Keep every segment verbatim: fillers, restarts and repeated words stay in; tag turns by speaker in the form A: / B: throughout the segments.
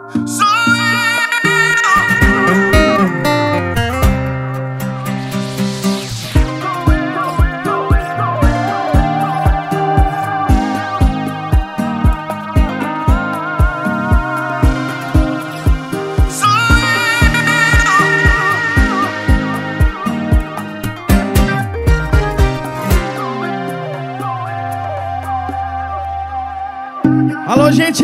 A: Alô, gente!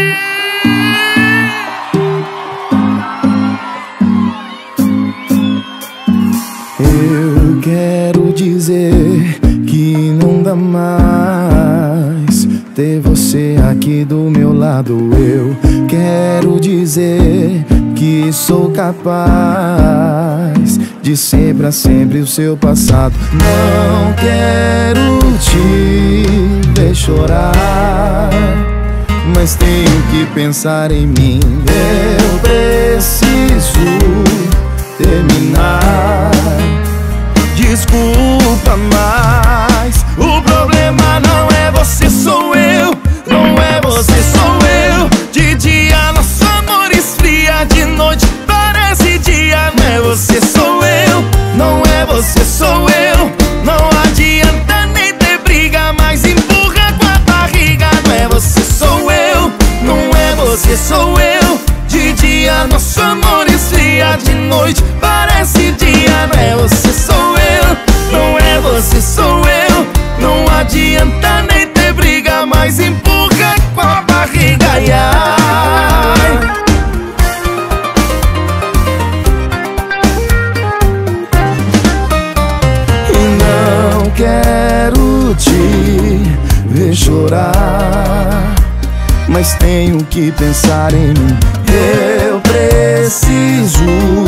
B: Eu quero dizer que não dá mais ter você aqui do meu lado. Eu quero dizer que sou capaz de ser pra sempre o seu passado. Não quero te ver chorar, mas tenho que pensar em mim. Eu preciso terminar. Desculpa, mas o problema não é você, sou eu. Não é você, sou eu. De dia nosso amor esfria, de noite parece dia. Não é você, sou eu. Não é você, sou eu. Não adianta nem ter briga, mas empurra com a barriga. Não é você, sou eu. Não é você, sou eu. De dia nosso amor esfria, de noite parece dia. Não é você, sou eu. Não é você, sou eu. Não adianta nem ter briga, mas empurra com a barriga. Ai, ai. Não quero te ver chorar, mas tenho que pensar em mim. Eu preciso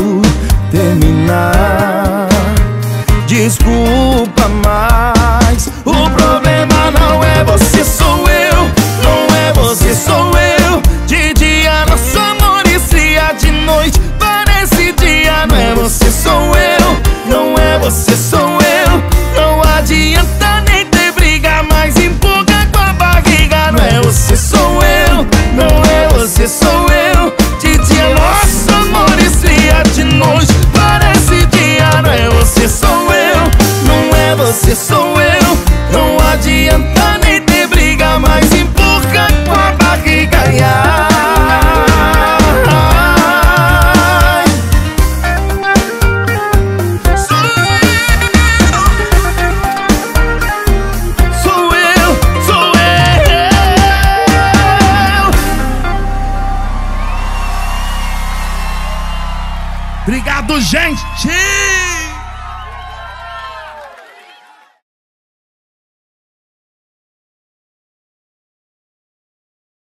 B: terminar. Desculpa, mas o problema não é você, sou eu. Não é você, sou eu. De dia nosso amor esfria, de noite parece dia. Não é você, sou eu. Não é você, sou eu. Não adianta nem ter briga, mas empurra com a barriga. Não é você, sou eu. Não é você, sou eu. De dia nosso amor esfria, de noite parece dia. Não é você, sou eu. Não é você, sou eu. Não adianta nem ter briga, mas empurra com a barriga. Ai, ai. Sou eu, sou eu.
A: Obrigado, gente!